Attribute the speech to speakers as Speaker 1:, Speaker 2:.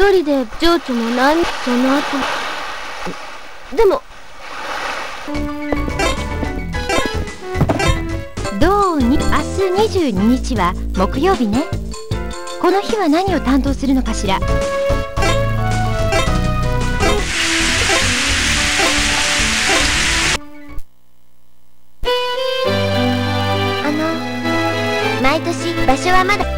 Speaker 1: 人で情緒もない。その後でも明日22日は木曜日ね。この日は何を担当するのかしら。毎年場所はまだ